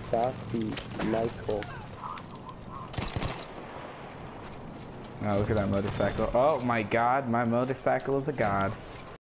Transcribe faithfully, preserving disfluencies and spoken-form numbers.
Frosty Micheal. Oh, look at that motorcycle. Oh my god, my motorcycle is a god.